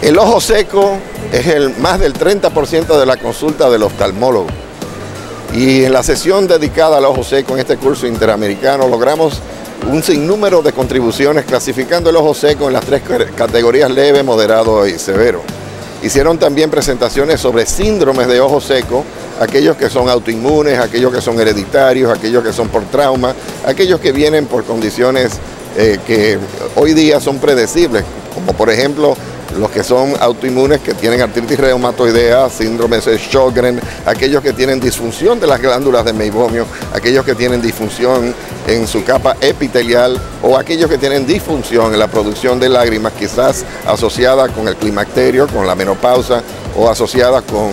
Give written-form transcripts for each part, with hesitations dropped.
El ojo seco es más del 30% de la consulta del oftalmólogo. Y en la sesión dedicada al ojo seco en este curso interamericano logramos un sinnúmero de contribuciones clasificando el ojo seco en las 3 categorías: leve, moderado y severo. Hicieron también presentaciones sobre síndromes de ojo seco, aquellos que son autoinmunes, aquellos que son hereditarios, aquellos que son por trauma, aquellos que vienen por condiciones que hoy día son predecibles, como por ejemplo los que son autoinmunes, que tienen artritis reumatoidea, síndrome de Sjögren, aquellos que tienen disfunción de las glándulas de Meibomius, aquellos que tienen disfunción en su capa epitelial o aquellos que tienen disfunción en la producción de lágrimas, quizás asociada con el climacterio, con la menopausa o asociada con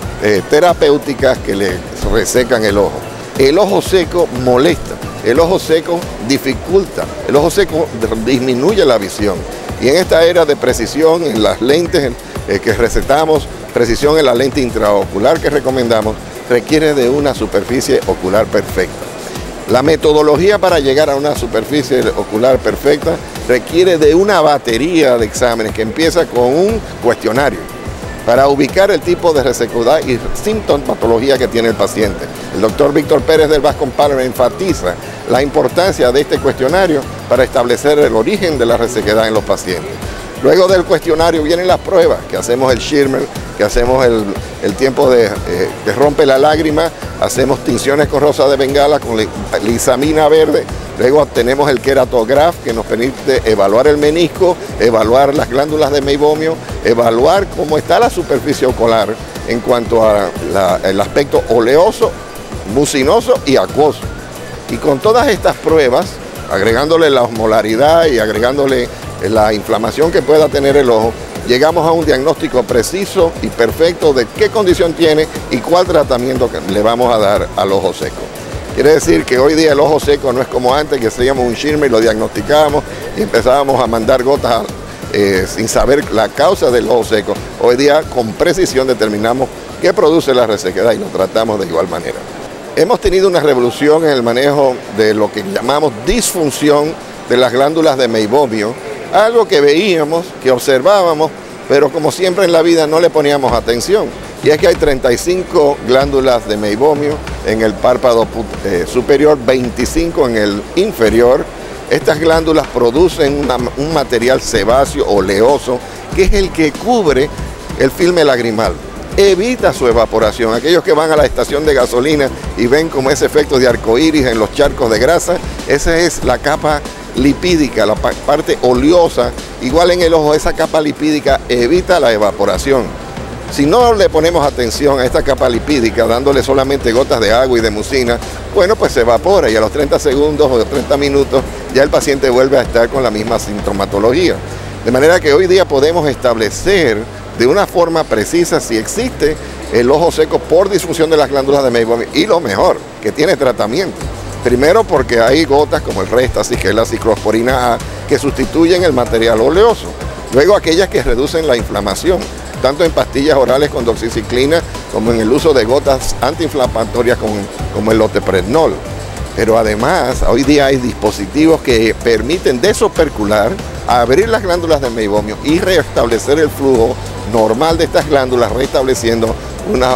terapéuticas que le resecan el ojo. El ojo seco molesta, el ojo seco dificulta, el ojo seco disminuye la visión. Y en esta era de precisión en las lentes que recetamos, precisión en la lente intraocular que recomendamos, requiere de una superficie ocular perfecta. La metodología para llegar a una superficie ocular perfecta requiere de una batería de exámenes que empieza con un cuestionario para ubicar el tipo de resequedad y sintomatología que tiene el paciente. El doctor Víctor Pérez del Bascom Palmer enfatiza la importancia de este cuestionario para establecer el origen de la resequedad en los pacientes. Luego del cuestionario vienen las pruebas, que hacemos el Schirmer, que hacemos el tiempo que rompe la lágrima, hacemos tinciones con rosa de bengala, con lisamina verde. Luego tenemos el keratograph, que nos permite evaluar el menisco, evaluar las glándulas de Meibomio, evaluar cómo está la superficie ocular en cuanto al aspecto oleoso, mucinoso y acuoso. Y con todas estas pruebas, agregándole la osmolaridad y agregándole la inflamación que pueda tener el ojo, llegamos a un diagnóstico preciso y perfecto de qué condición tiene y cuál tratamiento le vamos a dar al ojo seco. Quiere decir que hoy día el ojo seco no es como antes, que hacíamos un Schirmer y lo diagnosticábamos y empezábamos a mandar gotas sin saber la causa del ojo seco. Hoy día con precisión determinamos qué produce la resequedad y lo tratamos de igual manera. Hemos tenido una revolución en el manejo de lo que llamamos disfunción de las glándulas de Meibomio, algo que veíamos, que observábamos, pero como siempre en la vida no le poníamos atención. Y es que hay 35 glándulas de Meibomio en el párpado superior, 25 en el inferior. Estas glándulas producen un material sebáceo oleoso, que es el que cubre el filme lagrimal. Evita su evaporación. Aquellos que van a la estación de gasolina y ven como ese efecto de arcoíris en los charcos de grasa, esa es la capa lipídica, la parte oleosa. Igual en el ojo, esa capa lipídica evita la evaporación. Si no le ponemos atención a esta capa lipídica, dándole solamente gotas de agua y de mucina, bueno, pues se evapora y a los 30 segundos o 30 minutos ya el paciente vuelve a estar con la misma sintomatología. De manera que hoy día podemos establecer de una forma precisa si existe el ojo seco por disfunción de las glándulas de Meibomio, y lo mejor, que tiene tratamiento. Primero porque hay gotas como el Restasis, que es la ciclosporina A, que sustituyen el material oleoso. Luego aquellas que reducen la inflamación, tanto en pastillas orales con doxiciclina como en el uso de gotas antiinflamatorias como el loteprednol. Pero además, hoy día hay dispositivos que permiten desopercular, abrir las glándulas de Meibomio y restablecer el flujo normal de estas glándulas, restableciendo una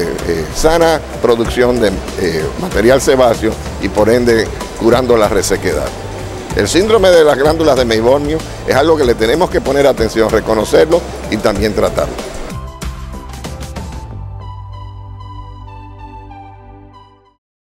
sana producción de material sebáceo y por ende curando la resequedad. El síndrome de las glándulas de Meibomio es algo que le tenemos que poner atención, reconocerlo y también tratarlo.